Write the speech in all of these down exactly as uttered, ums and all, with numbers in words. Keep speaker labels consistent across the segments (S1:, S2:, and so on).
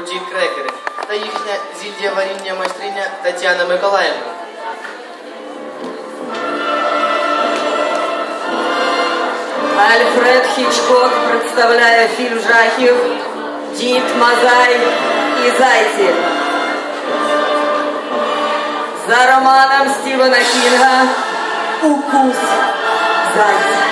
S1: круті крекери та їхня зілля варіння майстриня Тетяна Миколаївна.
S2: Альфред Хічкок представляє фільм жахів «Дід Мазай і Зайці». За романом Стівена Кінга «Укус зайця».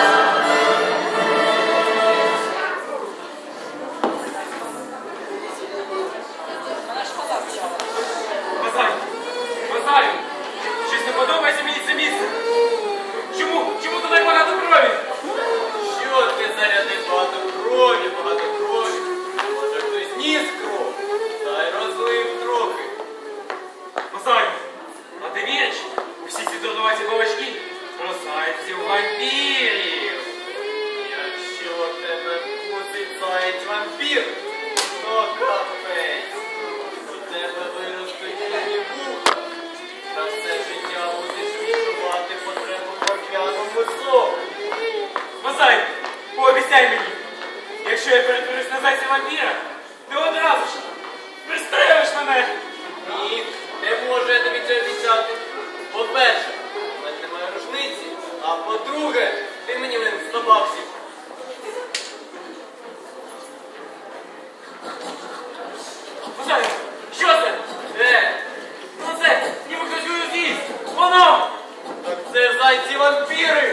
S3: Мазай! Мазай! Щось не подобається мені це місце! Чому? Чому тут так багато крові?
S4: Що ти зарядив багато крові, багато крові? Може хтось ніс кров? Та й розлив трохи.
S3: Мазай! А ти віриш у всі ці дурнуваті балачки про зайців вампірів?
S4: Якщо тебе вкусить заєць вампір, то капець. У тебе виростуть нові вуха. На все життя будеш відчувати потребу в морфяному соку.
S3: Мазай, пообіцяй мені, якщо я перетворюсь на зайця вампіра, ти одразу ж пристрелиш мене.
S4: Ні, не можу я тобі це обіцяти. По-перше, в мене немає рушниці, а по-друге, ти мені винен сто баксів.
S3: Мазай, що це?
S4: Де?
S3: Ну це, ніби хтось його з'їсть. Воно!
S4: Так це ж зайці-вампіри!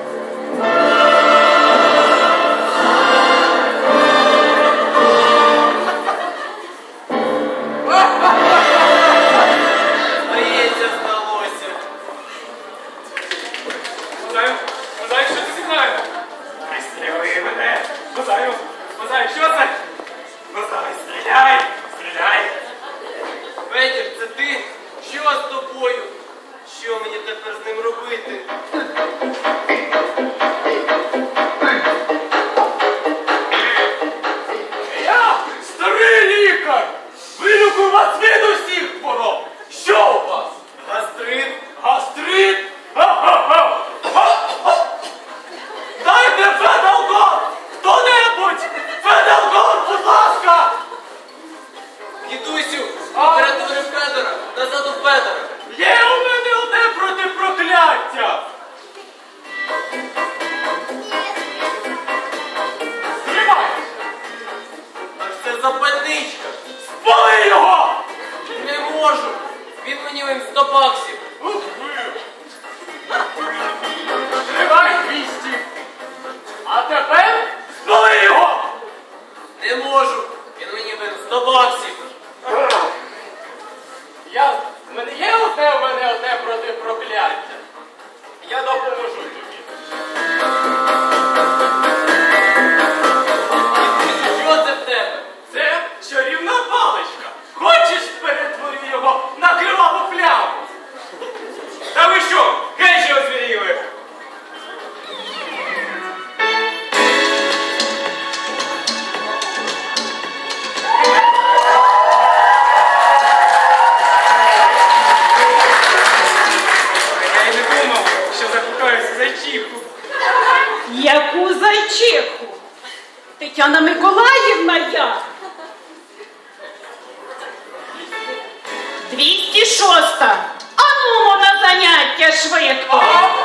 S4: Здається, здалося.
S3: Мазаю, Мазаю, що ти зі мною? Пристріли мене. Мазаю, Мазаю, що це? Мазаю, стріляй, стріляй.
S4: Федір, це ти? Що з тобою? Що мені тепер з ним робити?
S3: Я старий лікар! Вилікую вас від усіх хвороб! Що у вас?
S4: Гастрит?
S3: Гастрит? Ха-ха-ха! Ха-ха! Дайте Федалгон! Хто-небудь! Федалгон, будь ласка!
S4: Дідусю,
S3: А?
S4: оператори Федора! Назад у Федора!
S3: Є у мене одне проти прокляття! Тримай!
S4: Так це запальничка!
S3: Спали його!
S4: Не можу! Він мені винен сто баксів!
S3: Тримай двісті! А тепер спали його!
S4: Не можу! Він мені винен сто баксів!
S3: Я, в мене є одне, у мене одне проти прокляття. Я допоможу тобі.
S4: Що це в тебе?
S3: Це чарівна паличка. Хочеш, перетворю його на криваву пляму? Та ви що, геть озвіріли? Я й не думав, що закохаюся зайчиху.
S5: Яку зайчиху? Тетяна Миколаївна я. двісті шоста. Анумо на заняття швидко.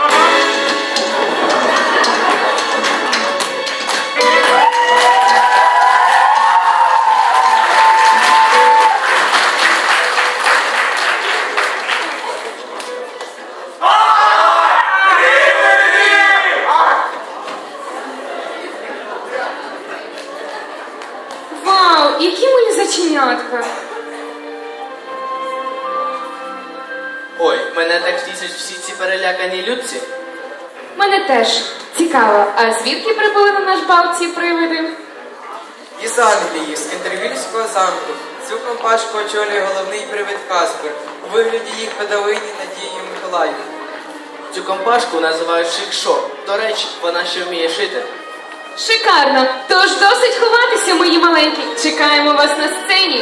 S6: Вау, які мої заченятка.
S1: Ой, мене так тішать всі ці перелякані людці.
S6: Мене теж. Цікаво, а звідки прибули на наш бал ці привиди?
S7: Із Англії, з Кентервільського замку. Цю компашку очолює головний привид Каспер у вигляді їх педагогині Надії Миколаївни.
S1: Цю компашку називають шик-шо. До речі, вона ще вміє шити.
S6: Шикарно! Тож досить ховатися, мої маленькі. Чекаємо вас на сцені.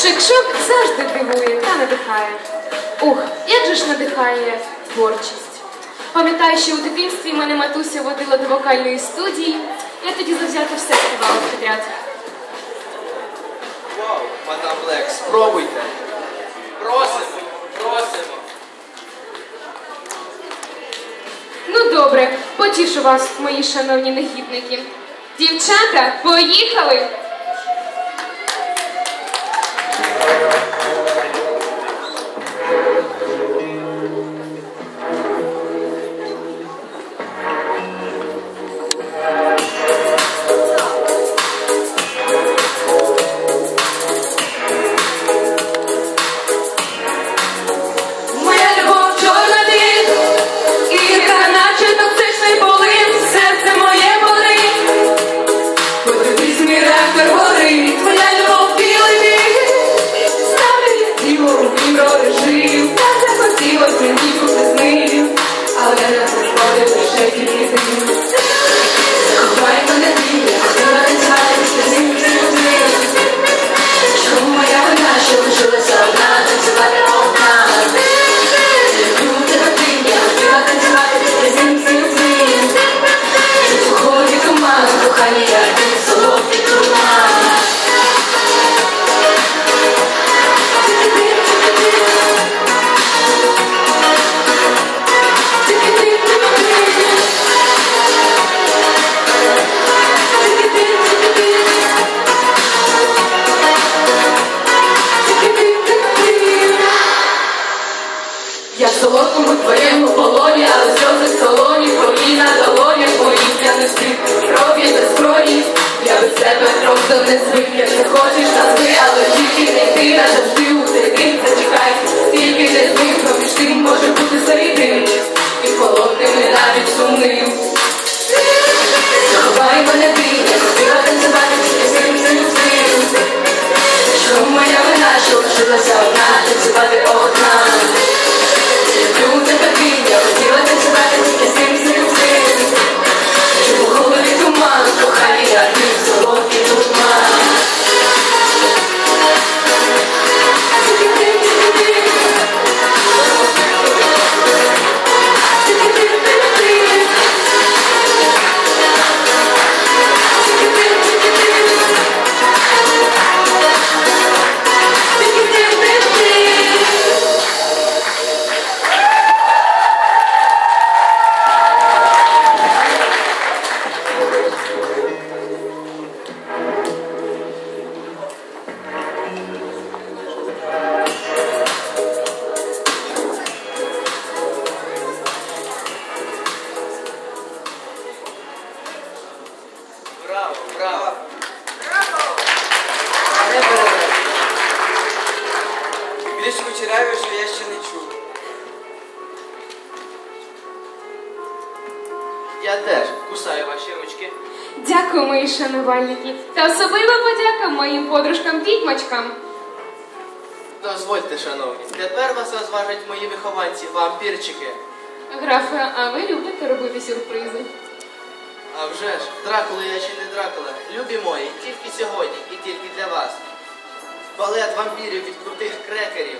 S6: Шик-шок завжди дивує та надихає. Ух, як же ж надихає творчість. Пам'ятаю, що у дитинстві мене матуся водила до вокальної студії. Я тоді завзято все співала підряд.
S1: Вау, мадам Блек, спробуйте.
S4: Просимо, просимо.
S6: Ну добре, потішу вас, мої шановні негідники. Дівчата, поїхали!
S2: Я в солодкому твоєму полоні, але сльози солоні, твої на долонях моїх я не спів, кров'я за зброї, я без тебе просто не звик, якщо хочеш назви, але тільки не ти, назавжди у цей день зачекай, тільки не зник, проміж тим може бути середин, і холодним, і навіть сумним. Заховай мене ти, я хотіла танцювати, тільки з ним цим цим. Що моя вина, що лишилася одна, танцювати одна. Люблю тебе ти, я хотіла танцювати тільки з цим, цим, цим. Щоб у голові туман, коханий, я ти в солодкий туман.
S1: Браво, браво.
S7: Не перевершуй. Більш кучеряві, що я ще не чув.
S1: Я теж кусаю ваші ручки.
S6: Дякую, мої шанувальники. Та особлива подяка моїм подружкам-відьмачкам.
S1: Дозвольте, шановні, тепер вас розважать мої вихованці, вампірчики.
S6: Графе, а ви любите робити сюрпризи?
S1: А вже ж, Дракула я чи не Дракула, любі мої, тільки сьогодні і тільки для вас. Балет вампірів від крутих крекерів.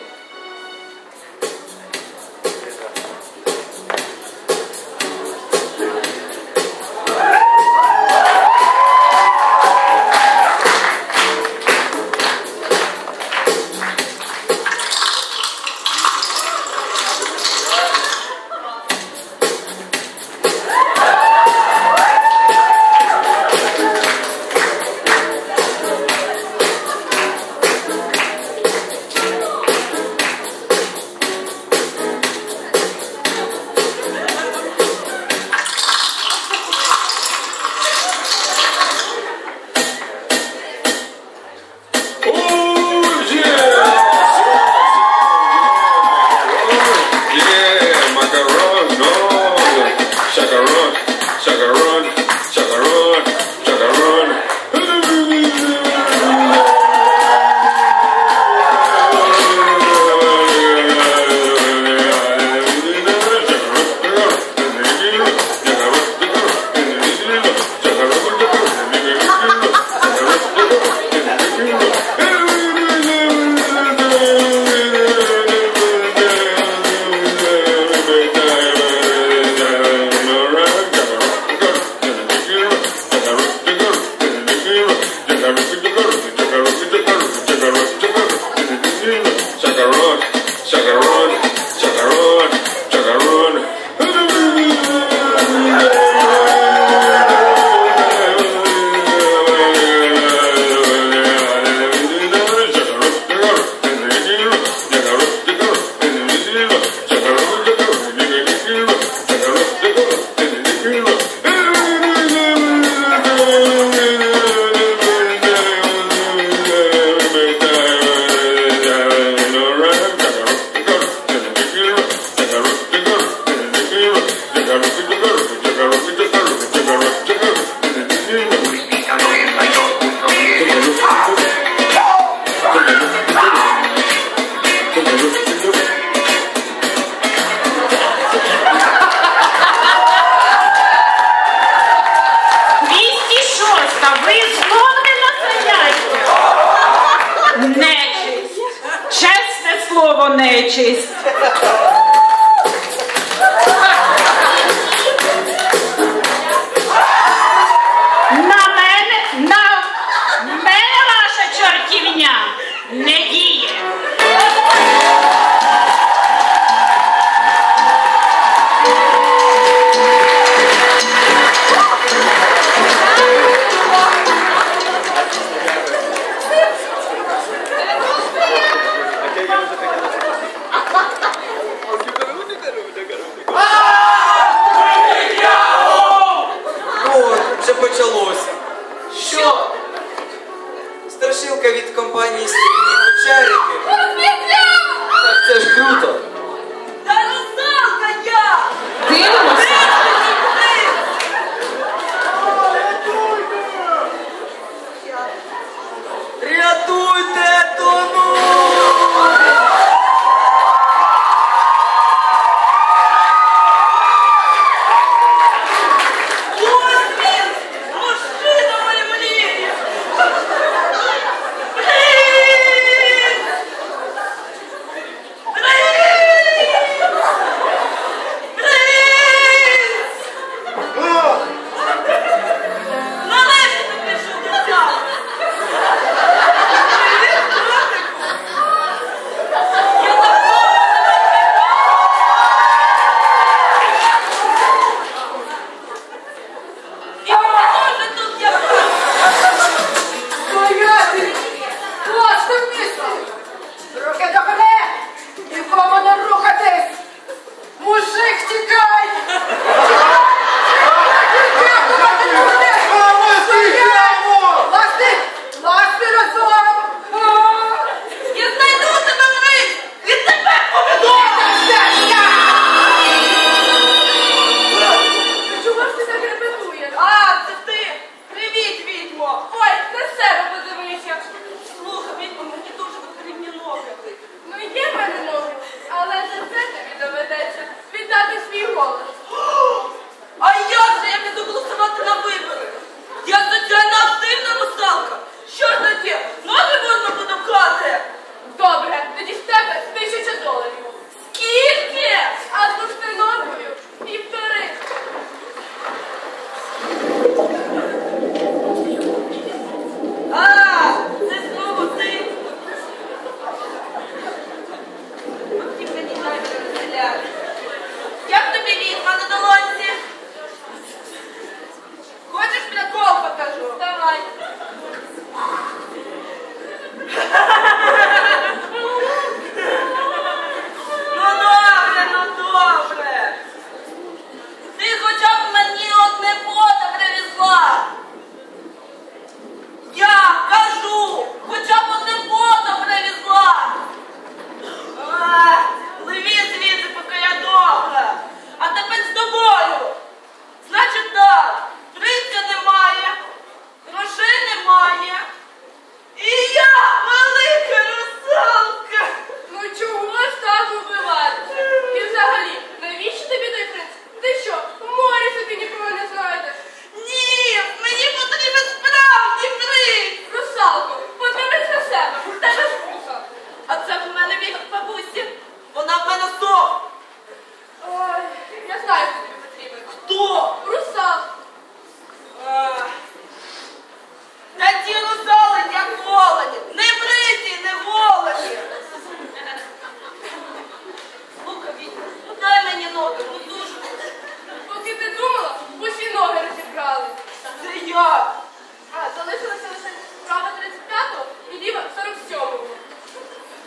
S8: chacarón, chacarón, chacarón.
S5: Нечисть. На мене, на мене ваша чортівня не діє.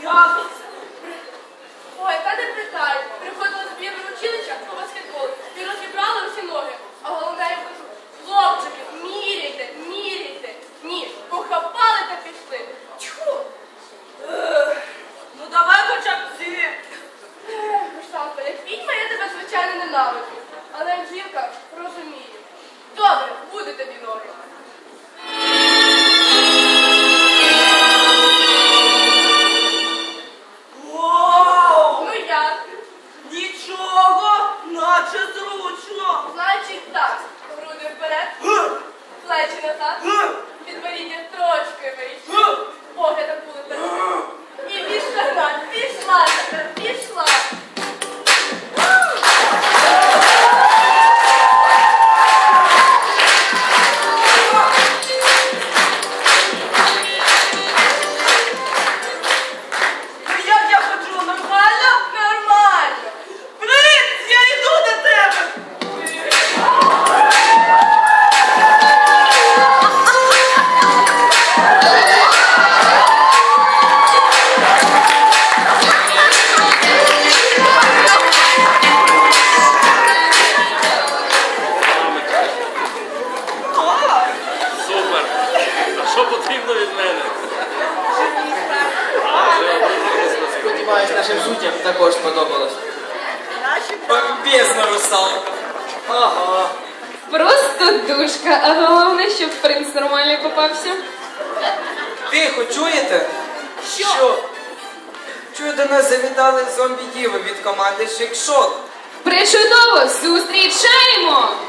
S2: Як? Ой, та не питай. Приходила з бієвого училища по баскетболу і розібрали усі ноги. А головне, я кажу, хлопчики, міряйте, міряйте. Ні, похапали та пішли. Тьфу! Ну давай хоча б ці. Русланко, як відьма, я тебе, звичайно, ненавиджу. Але як жінка, розумію. Добре, буде тобі ноги.
S9: Вау!
S2: Ну як?
S9: Нічого, наче зручно.
S2: Значить так, груди вперед, плечі назад, підборіддя трошки вище, поглядом були перед. І пішла гна, пішла тепер, пішла.
S9: Ну як я ходжу, нормально?
S2: Нормально.
S9: Принц, я йду до тебе.
S8: Супер. А що потрібно від мене?
S1: Сподіваюсь, нашим суддям також сподобалось.
S7: Бомбезна русалка.
S1: Ага.
S6: Просто душка, а головне, щоб принц нормальний попався.
S7: Тихо, чуєте?
S1: Що?
S7: Чую, до нас завітали зомбі-діви від команди Шейкшот.
S6: Причудово! Зустрічаємо!